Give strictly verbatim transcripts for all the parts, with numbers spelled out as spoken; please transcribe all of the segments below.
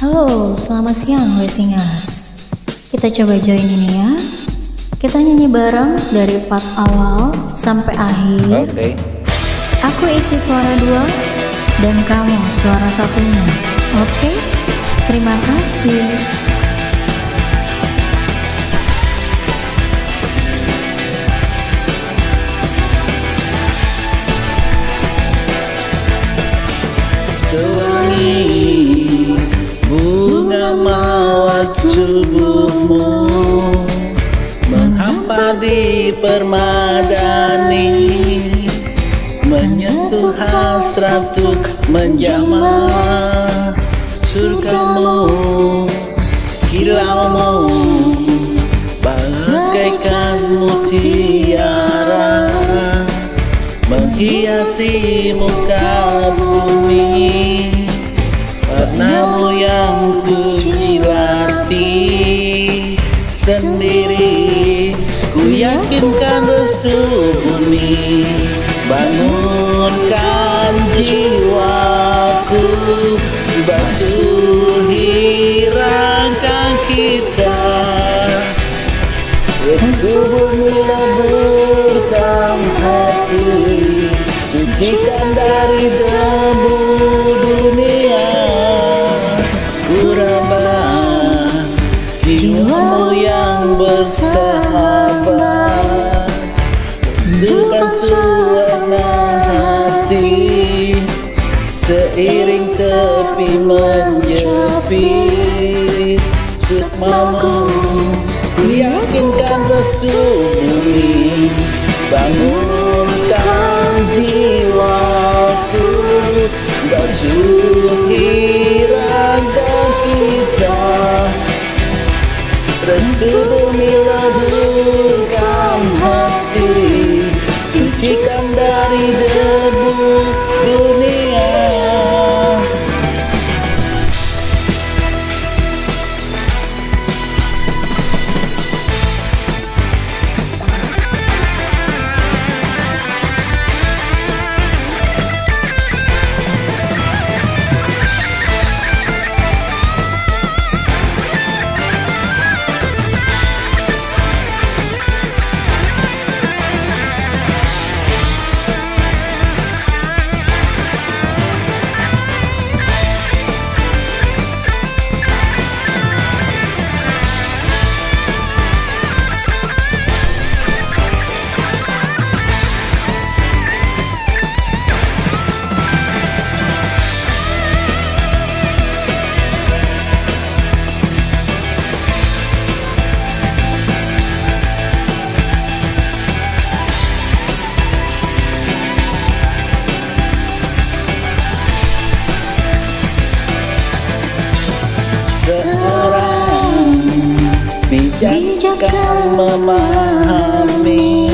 Halo, selamat siang Wesingers. Kita coba join ini ya. Kita nyanyi bareng dari part awal sampai akhir. Oke. Okay. Aku isi suara dua dan kamu suara satunya. Oke? Okay? Terima kasih. Sewangi bunga mawar tubuhmu menghampar di permadani, menyentuh hasrat untuk menjamah surgamu, kilaumu bagaikan mutiara menghiasi muka bumi. Warnamu yang ku jilati sendiri, ku yakinkan restu bumi, bangunkan jiwaku, basuhi raga kita. Restu bumi leburkan hati, sucikan dari debu dunia. Urabah jiwamu yang bersahabat, dengan suasana hati, seiring tepi menyepi sukmamu, ku yakinkan restu bumi, bangunkan jiwaku, basuhi raga kita. Restu bumi leburkan hati, sucikan dari debu dunia. Seorang bijak kan memahami,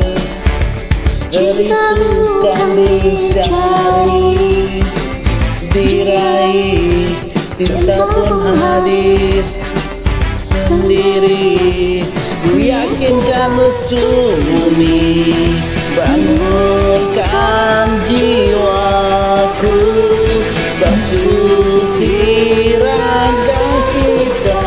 cinta bukan dicari, diraih, cinta pun hadir sendiri. Ku yakinkan restu bumi, bangunkan jiwaku, basuhi raga kita.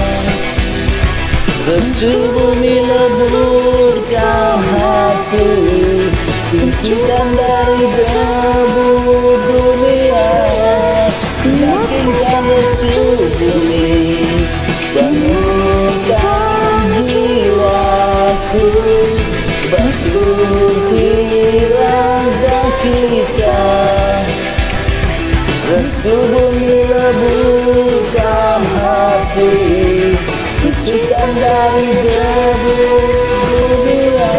Restu bumi leburkan hati, sucikan dari debu dunia. Yakinkan restu bumi, bangunkan jiwaku, basuhi raga kita. Restu bumi leburkan hati, sucikan dari debu dunia.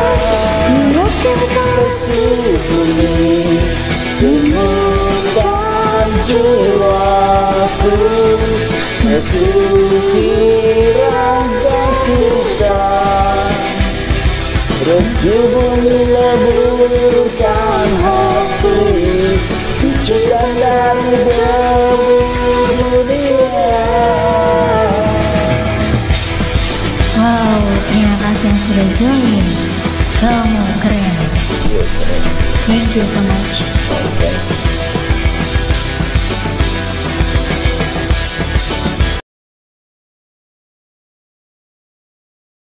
Restu bumi, bangunkan jiwaku, basuhi raga kita. Restu bumi leburkan hati, sucikan dari debu dunia. Wow, terima kasih yang sudah join. Kamu keren. Thank you so much.